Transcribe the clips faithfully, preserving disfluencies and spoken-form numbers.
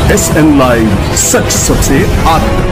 S N live, सच सबसे आगे।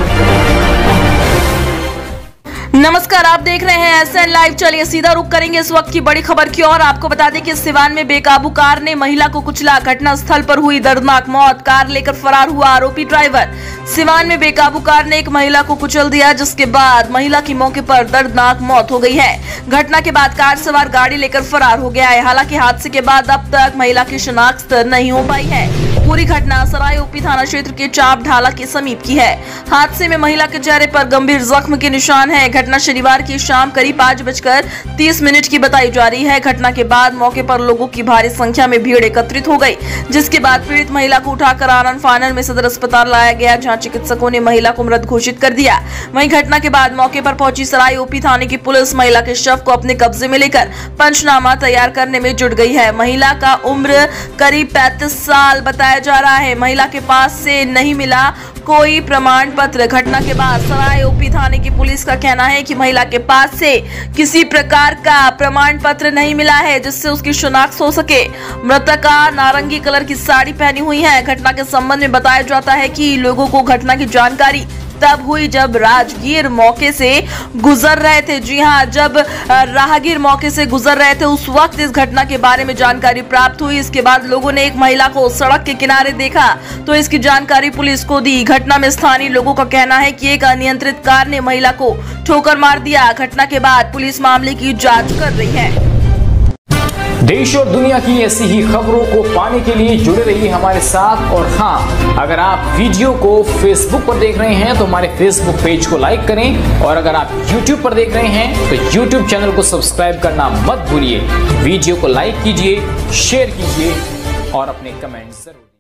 नमस्कार, आप देख रहे हैं एस एन लाइव। चलिए सीधा रुक करेंगे इस वक्त की बड़ी खबर की ओर। आपको बता दें कि सिवान में बेकाबू कार ने महिला को कुचला, घटना स्थल पर हुई दर्दनाक मौत, कार लेकर फरार हुआ आरोपी ड्राइवर। सिवान में बेकाबू कार ने एक महिला को कुचल दिया, जिसके बाद महिला की मौके पर दर्दनाक मौत हो गई है। घटना के बाद कार सवार गाड़ी लेकर फरार हो गया है। हालांकि हादसे के बाद अब तक महिला की शिनाख्त नहीं हो पाई है। पूरी घटना सराय ओपी थाना क्षेत्र के चाप ढाला के समीप की है। हादसे में महिला के चेहरे पर गंभीर जख्म के निशान है। घटना शनिवार की शाम करीब पाँच बजकर तीस मिनट की बताई जा रही है। घटना के बाद मौके पर लोगों की भारी संख्या में भीड़ एकत्रित हो गई, जिसके बाद पीड़ित महिला को उठाकर आनन फानन में सदर अस्पताल लाया गया, जहां चिकित्सकों ने महिला को मृत घोषित कर दिया। वहीं घटना के बाद मौके पर पहुंची सराय ओपी थाने की पुलिस महिला के शव को अपने कब्जे में लेकर पंचनामा तैयार करने में जुट गई है। महिला का उम्र करीब पैंतीस साल बताया जा रहा है। महिला के पास से नहीं मिला कोई प्रमाण पत्र। घटना के बाद सराय ओपी थाने की पुलिस का कहना है कि महिला के पास से किसी प्रकार का प्रमाण पत्र नहीं मिला है, जिससे उसकी शिनाख्त हो सके। मृतका नारंगी कलर की साड़ी पहनी हुई है। घटना के संबंध में बताया जाता है कि लोगों को घटना की जानकारी तब हुई जब राहगीर मौके से गुजर रहे थे। जी हां, जब राहगीर मौके से गुजर रहे थे उस वक्त इस घटना के बारे में जानकारी प्राप्त हुई। इसके बाद लोगों ने एक महिला को सड़क के किनारे देखा तो इसकी जानकारी पुलिस को दी। घटना में स्थानीय लोगों का कहना है कि एक अनियंत्रित कार ने महिला को ठोकर मार दिया। घटना के बाद पुलिस मामले की जांच कर रही है। देश और दुनिया की ऐसी ही खबरों को पाने के लिए जुड़े रहिए हमारे साथ। और हाँ, अगर आप वीडियो को फेसबुक पर देख रहे हैं तो हमारे फेसबुक पेज को लाइक करें, और अगर आप यूट्यूब पर देख रहे हैं तो यूट्यूब चैनल को सब्सक्राइब करना मत भूलिए। वीडियो को लाइक कीजिए, शेयर कीजिए और अपने कमेंट्स जरूर